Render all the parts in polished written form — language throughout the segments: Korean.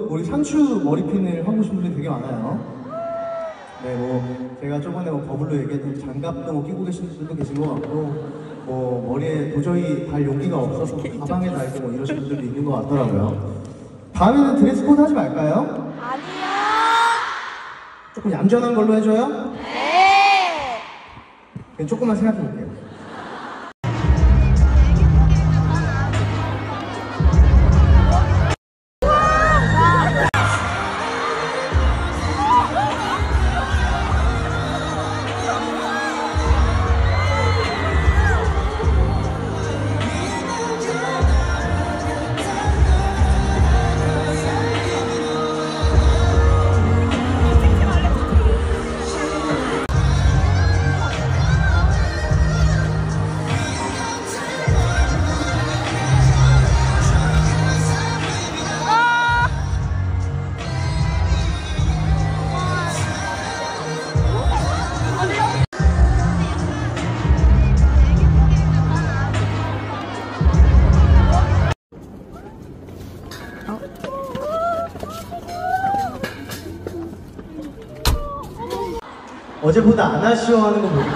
우리 샹슈 머리핀을 하고 싶은 분들이 되게 많아요. 네, 뭐 제가 저번에 뭐 버블로 얘기했던 장갑도 뭐 끼고 계신 분들도 계신 것 같고, 뭐 머리에 도저히 달 용기가 없어서 가방에 달고 뭐 이러신 분들도 있는 것 같더라고요. 다음에는 드레스 코드 하지 말까요? 아니요. 조금 얌전한 걸로 해줘요? 네. 그냥 조금만 생각해 볼게요. 어제보다 안 아쉬워하는 거 보니까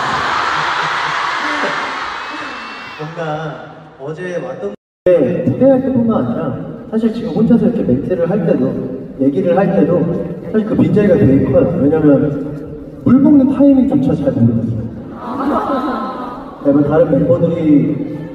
뭔가 어제 왔던 무대할 때뿐만 아니라 사실 지금 혼자서 이렇게 멘트를 할 때도 얘기를 할 때도 사실 그 빈자리가 되게 커요. 왜냐면 물 먹는 타이밍조차 잘 모르겠어요. 다른 멤버들이